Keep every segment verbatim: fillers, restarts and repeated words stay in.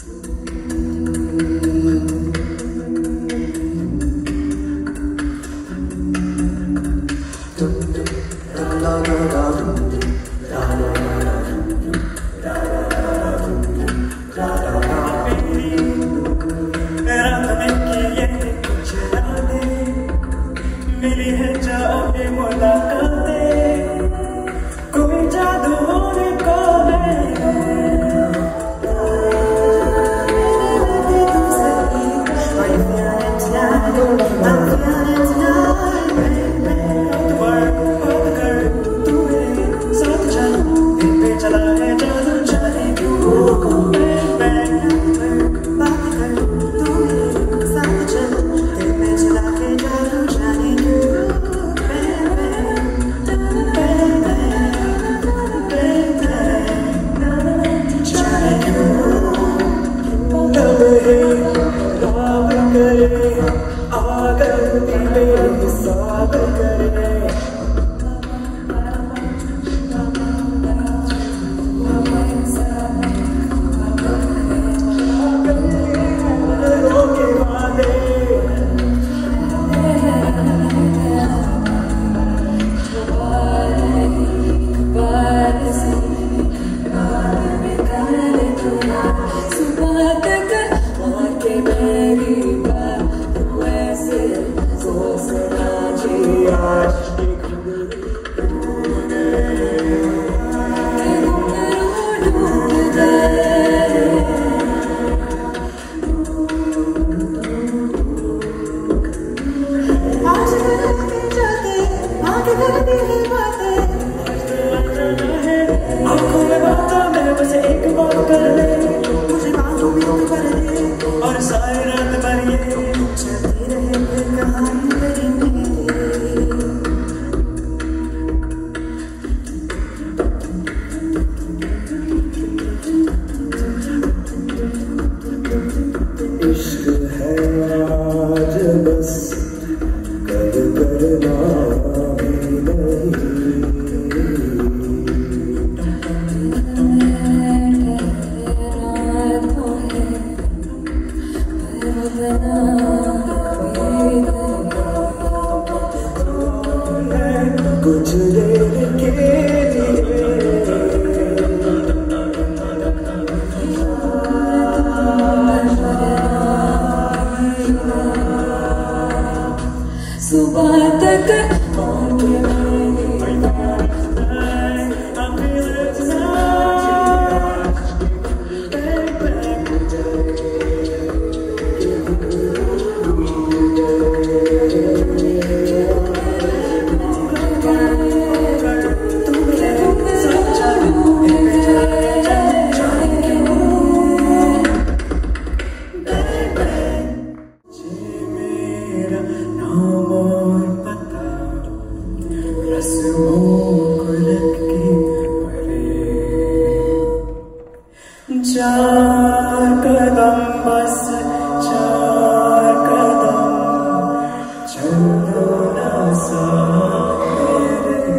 मिली है जाने मुलाकातें, कोई जादू होने को चला है जादू जाने क्यों आँखों में बातों में बस एक बात कर ले, मुझे बातों में तो कर दे और सारी रात भर ये चलती रहे फिर कहानी करेंगे। इश्क है आज बस कल करना भी नहीं, कुछ देर के लिए सुबह तक चार कदम बस चार कदम चलो ना सारे।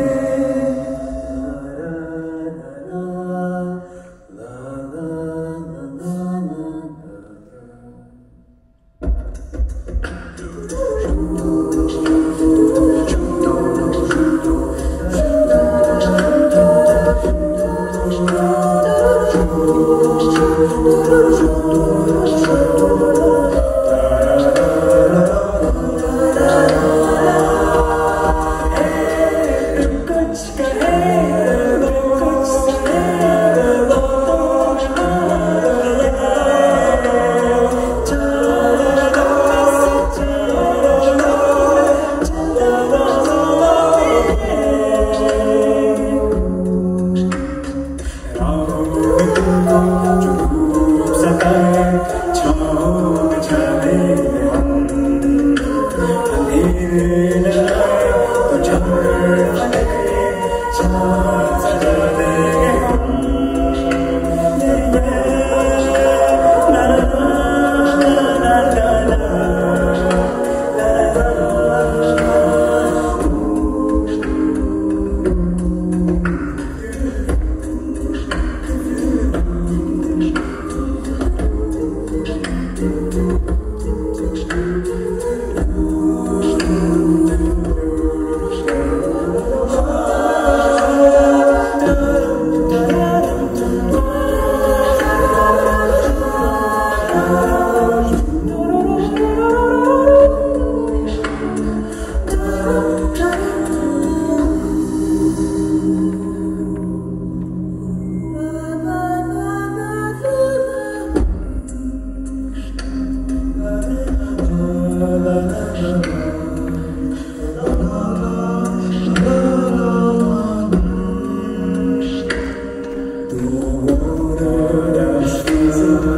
छाँव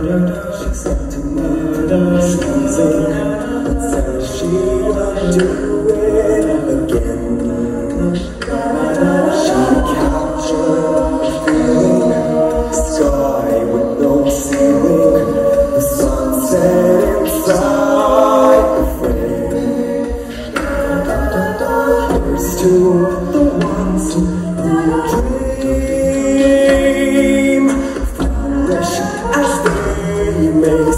murder. She said to murder. She's in, says she'll do it again. She captured the feeling, sky with no ceiling, the sunset inside the frame. Here's to the ones who dream, foolish as they may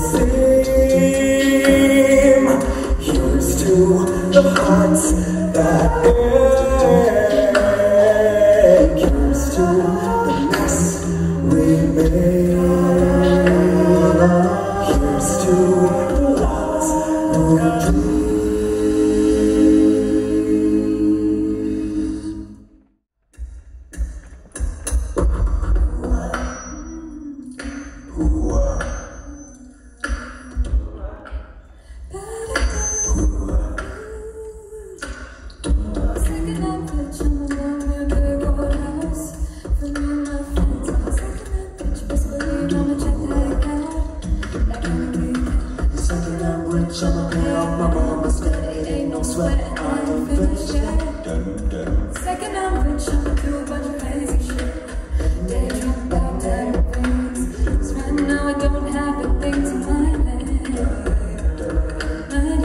seem. Here's to the hearts that ache. Here's to the mess we made. Here's to the ones who dream. I'ma pay off my mama's debt. It ain't no sweat, I ain't finished yet. Second I'm rich, I'ma do a bunch of crazy shit. Daydream about dead things. Cause right now I don't have the things in my head. My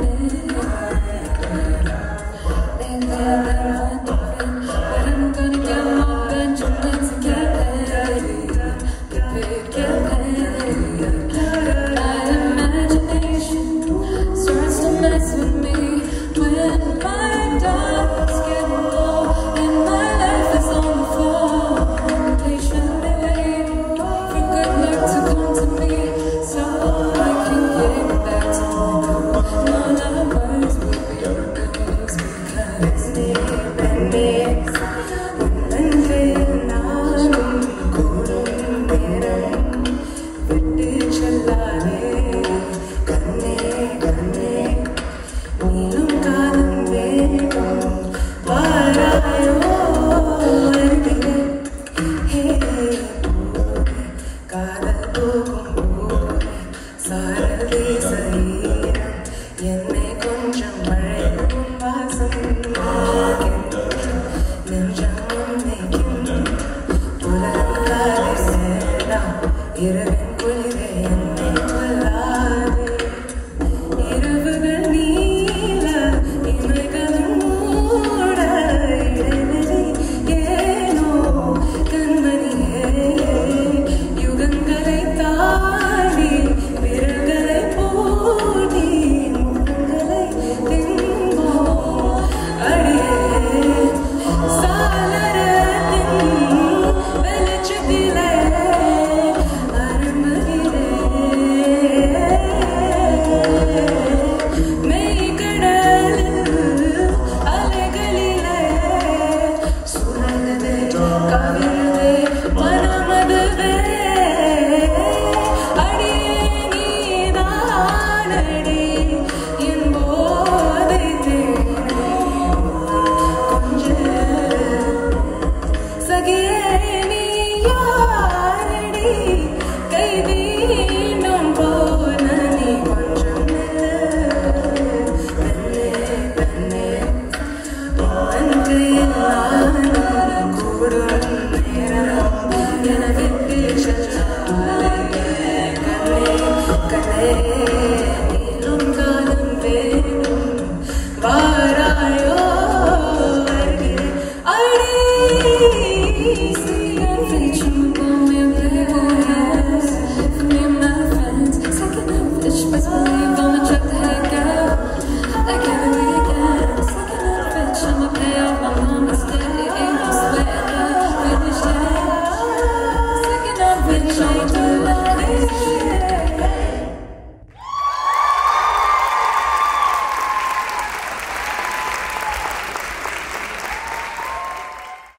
head. Lately I've been wondering, but I'm gonna get my Benjamins and get paid. Get paid, get paid. My imagination starts to mess with me when my doubts get low and my life is on the floor. I'm patiently waiting for good luck to come to me so I can get back to my no lovers will be because because they been mixed and feel not couldn't get it with chalane करने करने नीलम कालम बेगम पारायो अर्गे हे कादल तोकुंबोरे सारदे सरीरम यन्ने कोंजम मरेकुम Vaasam निर्जमम नेकिम पुलरंगारे सेदा Irwin कुलिरे यन्ने कुल्लारे இரவுகள் நீல இமைகளும் மூட இடைவெளி ஏனோ கண்மணியே யுகங்களை தாண்டி விரல்களை போடி முகங்களை தின்போம் அடியே சாளரத்தின் வெளிச்சத்திலே அருமகிலே Can I